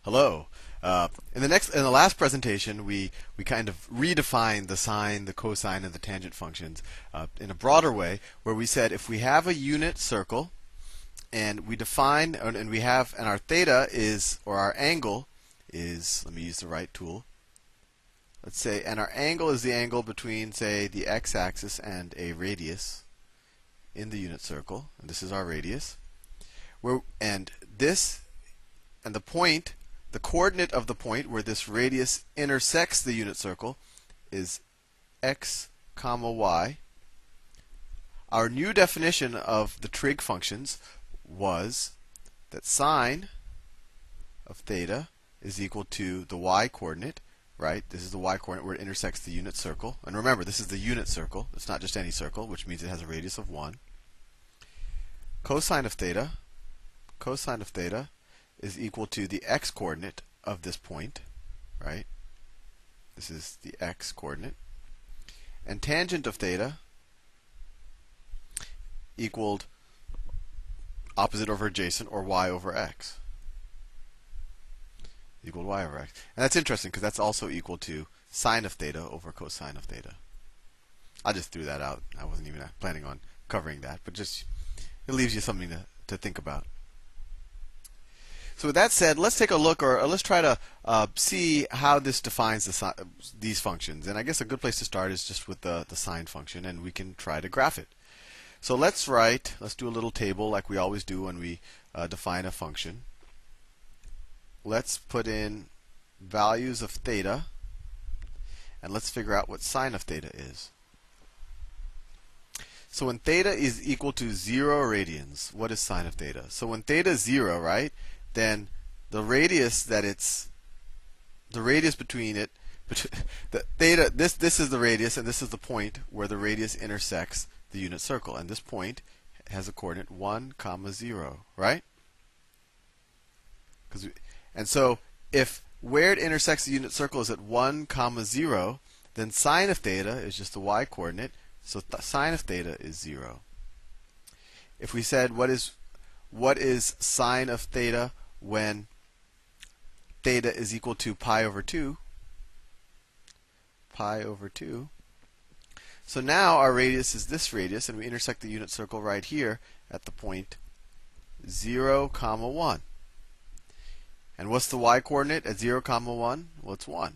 Hello. In the last presentation, we kind of redefined the sine, the cosine, and the tangent functions in a broader way, where we said if we have a unit circle and we define and we have and our theta is, or our angle is, let me use the right tool. Let's say, and our angle is the angle between, say, the x-axis and a radius in the unit circle, and this is our radius. And the point, the coordinate of the point where this radius intersects the unit circle is x comma y. Our new definition of the trig functions was that sine of theta is equal to the y coordinate, right? This is the y coordinate where it intersects the unit circle. And remember, this is the unit circle. It's not just any circle, which means it has a radius of 1. Cosine of theta is equal to the x coordinate of this point, right? This is the x coordinate. And tangent of theta equaled opposite over adjacent, or y over x. Equal y over x. And that's interesting because that's also equal to sine of theta over cosine of theta. I just threw that out. I wasn't even planning on covering that, but just it leaves you something to think about. So with that said, let's take a look, or let's try to see how this defines these functions. And I guess a good place to start is just with the sine function, and we can try to graph it. So let's do a little table like we always do when we define a function. Let's put in values of theta, and let's figure out what sine of theta is. So when theta is equal to 0 radians, what is sine of theta? So when theta is 0, right, then the radius between it, the theta, this is the radius, and this is the point where the radius intersects the unit circle, and this point has a coordinate 1, 0, right? And so if where it intersects the unit circle is at 1, 0, then sine of theta is just the y coordinate. So sine of theta is 0. If we said what is sine of theta when theta is equal to pi over 2, so now our radius is this radius, and we intersect the unit circle right here at the point 0, 1. And what's the y coordinate at 0, 1? Well, it's 1.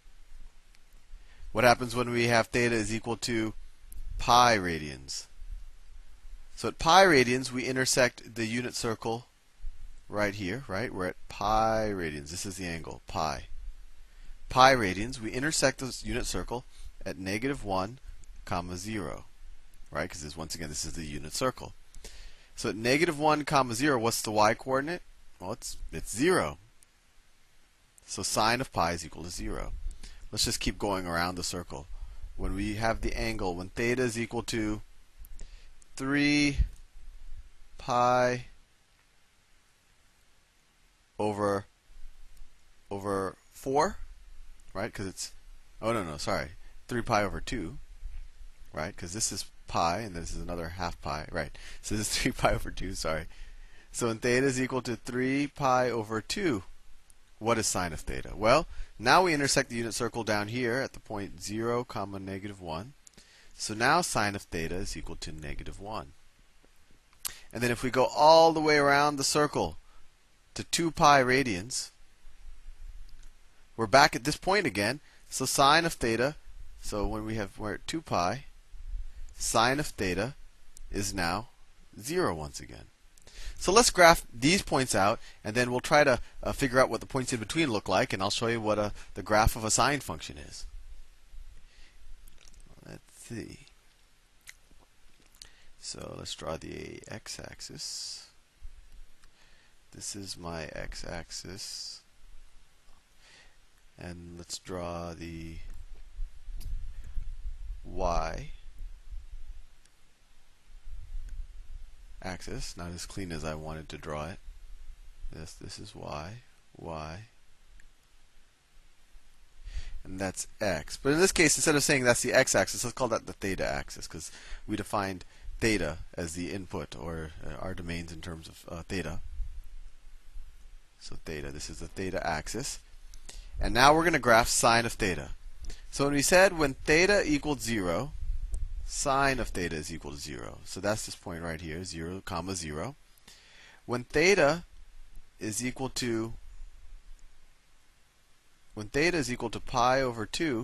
What happens when we have theta is equal to pi radians? So at pi radians, we intersect the unit circle right here, right? We're at pi radians. This is the angle, pi. Pi radians, we intersect the unit circle at -1, 0, right? Because once again, this is the unit circle. So at -1, 0, what's the y coordinate? Well, it's 0. So sine of pi is equal to 0. Let's just keep going around the circle. When we have the angle, when theta is equal to 3 pi over 4, right? Because it's, 3 pi over 2, right? Because this is pi, and this is another half pi, right? So this is 3 pi over 2, sorry. So when theta is equal to 3 pi over 2, what is sine of theta? Well, now we intersect the unit circle down here at the point 0, -1. So now sine of theta is equal to -1. And then if we go all the way around the circle to 2 pi radians, we're back at this point again. So sine of theta, so when we're at 2 pi, sine of theta is now 0 once again. So let's graph these points out, and then we'll try to figure out what the points in between look like, and I'll show you what the graph of a sine function is. Let's see. So let's draw the x-axis. This is my x-axis. And let's draw the y axis. Not as clean as I wanted to draw it. This is y, and that's x. But in this case, instead of saying that's the x-axis, let's call that the theta axis, because we defined theta as the input, or our domains in terms of theta. So theta, this is the theta axis. And now we're going to graph sine of theta. So when we said when theta equals 0, sine of theta is equal to 0. So that's this point right here, 0, comma 0. When theta is equal to pi over 2,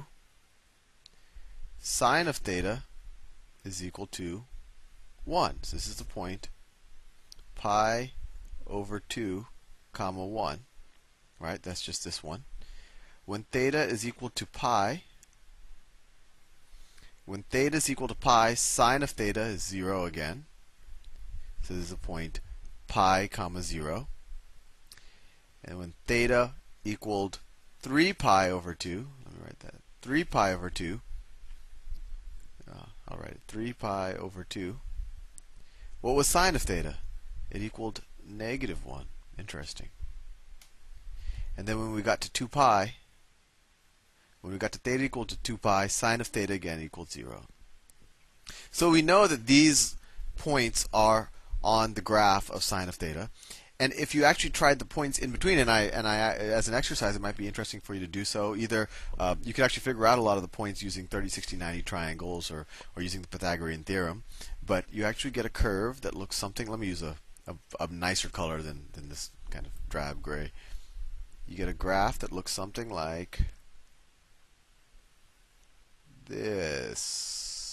sine of theta is equal to 1. So this is the point pi over 2, comma 1. Right? That's just this one. When theta is equal to pi, sine of theta is 0 again. So this is the point pi, comma 0. And when theta equaled 3 pi over 2, let me write that, 3 pi over 2, I'll write it, 3 pi over 2. What was sine of theta? It equaled negative 1. Interesting. And then when we got to 2 pi, when we got to theta equal to 2 pi, sine of theta again equals 0. So we know that these points are on the graph of sine of theta. And if you actually tried the points in between, and I as an exercise, it might be interesting for you to do so. Either you could actually figure out a lot of the points using 30, 60, 90 triangles, or using the Pythagorean theorem. But you actually get a curve that looks something. Let me use a nicer color than this kind of drab gray. You get a graph that looks something like this.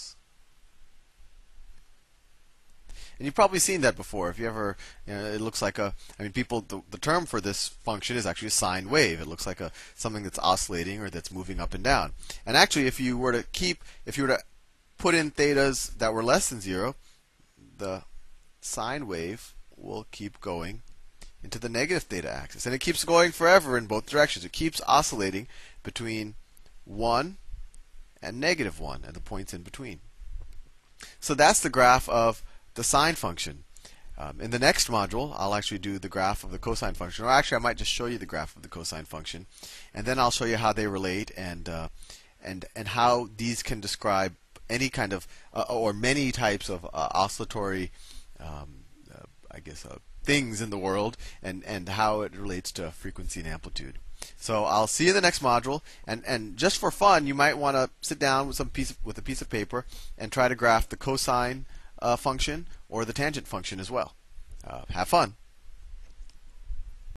And you've probably seen that before. If you ever, it looks like a. I mean, the term for this function is actually a sine wave. It looks like something that's oscillating or that's moving up and down. And actually, if you were to put in thetas that were less than 0, the sine wave will keep going into the negative theta axis, and it keeps going forever in both directions. It keeps oscillating between 1 and negative 1 and the points in between. So that's the graph of the sine function. In the next module, I'll actually do the graph of the cosine function. Or actually, I might just show you the graph of the cosine function, and then I'll show you how they relate and how these can describe any kind of or many types of oscillatory, things in the world, and how it relates to frequency and amplitude. So I'll see you in the next module, and just for fun, you might want to sit down with a piece of paper and try to graph the cosine function or the tangent function as well. Have fun.